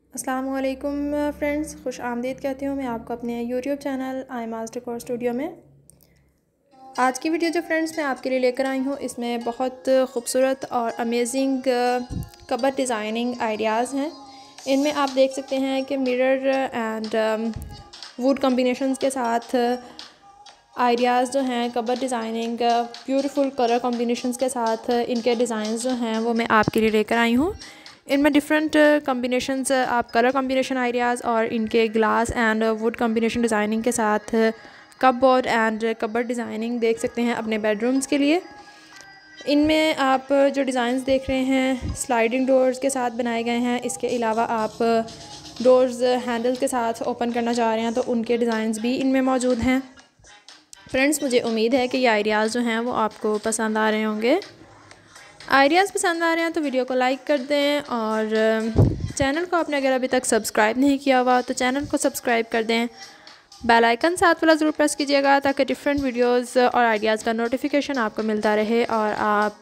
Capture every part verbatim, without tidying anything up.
अस्सलाम वालेकुम फ्रेंड्स, खुश आमदीद कहती हूँ मैं आपको अपने YouTube channel I master core studio में। आज की वीडियो जो फ्रेंड्स मैं आपके लिए लेकर आई हूँ, इसमें बहुत खूबसूरत और अमेजिंग कबर डिज़ाइनिंग आइडियाज़ हैं। इनमें आप देख सकते हैं कि मिरर एंड वुड कॉम्बिनेशंस के साथ आइडियाज़ जो हैं cupboard designing beautiful colour combinations के साथ इनके डिज़ाइंस जो हैं वो मैं आपके लिए लेकर आई हूँ। इनमें डिफरेंट कॉम्बिनेशंस आप कलर कॉम्बिनेशन आइडियाज़ और इनके glass and wood combination designing के साथ cupboard and cupboard designing देख सकते हैं अपने बेडरूम्स के लिए। इनमें आप जो डिज़ाइंस देख रहे हैं स्लाइडिंग डोर्स के साथ बनाए गए हैं। इसके अलावा आप डोर्स हैंडल के साथ ओपन करना चाह रहे हैं तो उनके डिज़ाइंस भी इनमें मौजूद हैं। फ्रेंड्स, मुझे उम्मीद है कि ये आइडियाज़ जो हैं वो आपको पसंद आ रहे होंगे। आइडियाज़ पसंद आ रहे हैं तो वीडियो को लाइक कर दें और चैनल को आपने अगर अभी तक सब्सक्राइब नहीं किया हुआ तो चैनल को सब्सक्राइब कर दें। बेल आइकन साथ वाला ज़रूर प्रेस कीजिएगा ताकि डिफरेंट वीडियोस और आइडियाज़ का नोटिफिकेशन आपको मिलता रहे और आप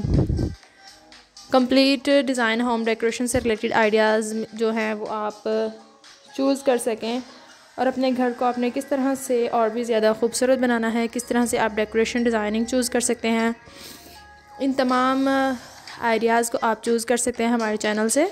कंप्लीट डिज़ाइन होम डेकोरेशन से रिलेटेड आइडियाज़ जो हैं वो आप चूज़ कर सकें और अपने घर को आपने किस तरह से और भी ज़्यादा खूबसूरत बनाना है, किस तरह से आप डेकोरेशन डिज़ाइनिंग चूज़ कर सकते हैं। इन तमाम आइडियाज़ को आप चूज़ कर सकते हैं हमारे चैनल से।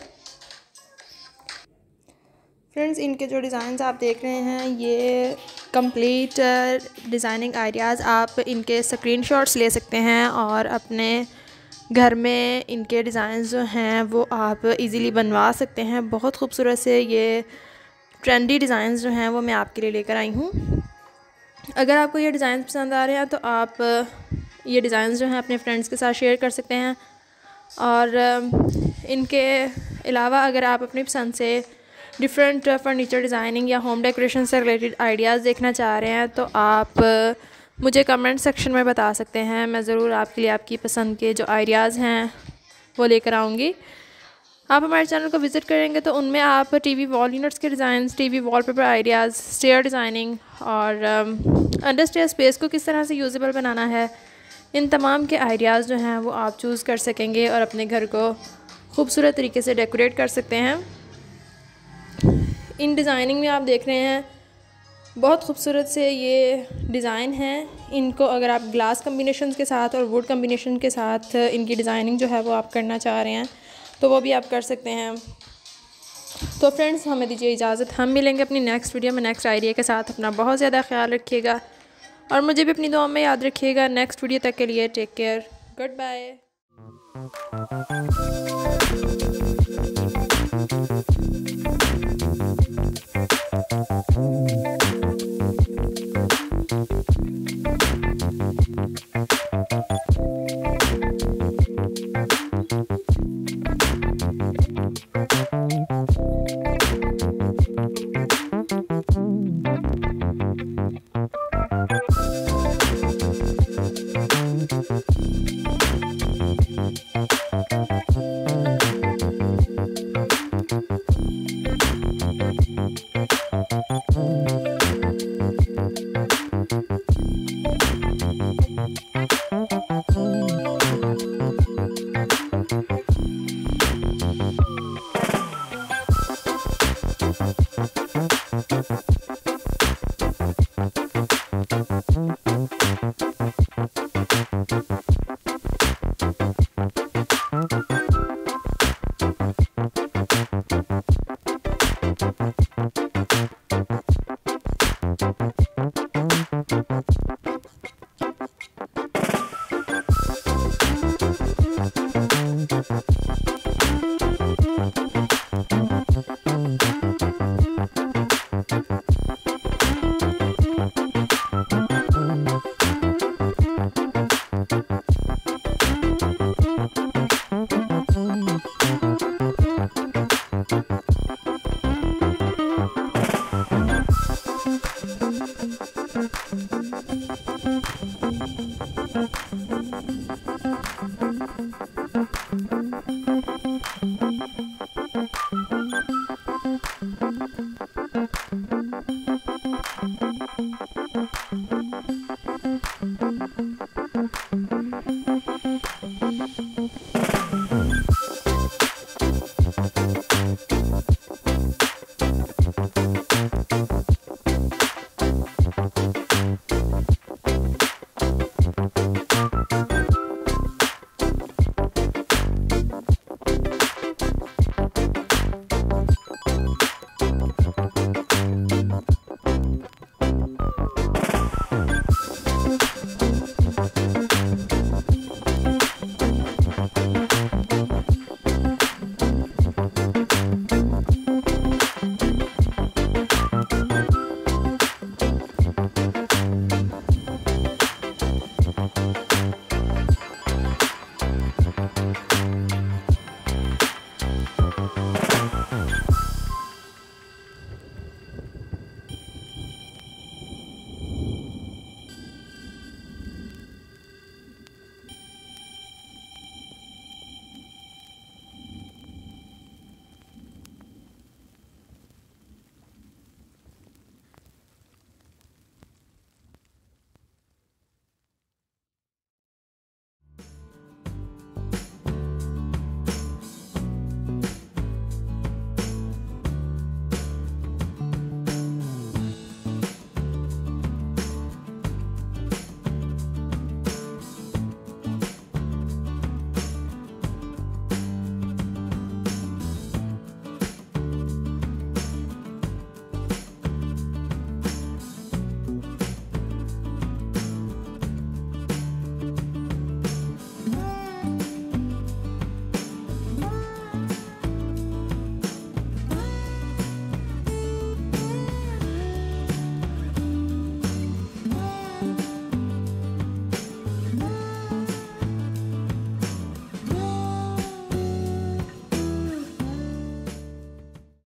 फ्रेंड्स, इनके जो डिज़ाइंस आप देख रहे हैं ये कंप्लीट डिज़ाइनिंग आइडियाज़ आप इनके स्क्रीनशॉट्स ले सकते हैं और अपने घर में इनके डिज़ाइंस जो हैं वो आप इजीली बनवा सकते हैं। बहुत खूबसूरत से ये ट्रेंडी डिज़ाइंस जो हैं वो मैं आपके लिए लेकर आई हूँ। अगर आपको ये डिज़ाइन पसंद आ रहे हैं तो आप ये डिज़ाइंस जो हैं अपने फ्रेंड्स के साथ शेयर कर सकते हैं और इनके अलावा अगर आप अपनी पसंद से डिफरेंट फर्नीचर डिज़ाइनिंग या होम डेकोरेशन से रिलेटेड आइडियाज़ देखना चाह रहे हैं तो आप मुझे कमेंट सेक्शन में बता सकते हैं। मैं ज़रूर आपके लिए आपकी पसंद के जो आइडियाज़ हैं वो लेकर आऊँगी। आप हमारे चैनल को विज़िट करेंगे तो उनमें आप टीवी वॉल यूनिट्स के designs, TV wallpaper ideas, stair designing और अंडर स्टेयर स्पेस को किस तरह से यूजेबल बनाना है, इन तमाम के आइडियाज़ जो हैं वो आप चूज़ कर सकेंगे और अपने घर को खूबसूरत तरीके से डेकोरेट कर सकते हैं। इन डिज़ाइनिंग में आप देख रहे हैं बहुत खूबसूरत से ये डिज़ाइन हैं। इनको अगर आप ग्लास कम्बिनेशन के साथ और वुड कम्बिनेशन के साथ इनकी डिज़ाइनिंग जो है वो आप करना चाह रहे हैं तो वो भी आप कर सकते हैं। तो फ्रेंड्स, हमें दीजिए इजाज़त, हम मिलेंगे अपनी नेक्स्ट वीडियो में नेक्स्ट आइडिया के साथ। अपना बहुत ज़्यादा ख्याल रखिएगा और मुझे भी अपनी दुआ में याद रखिएगा। नेक्स्ट वीडियो तक के लिए टेक केयर, गुड बाय।